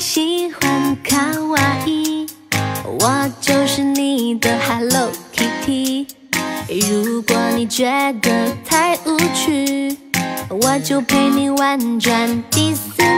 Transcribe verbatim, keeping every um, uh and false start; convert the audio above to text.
喜欢卡哇伊，我就是你的 Hello Kitty。如果你觉得太无趣，我就陪你玩转迪士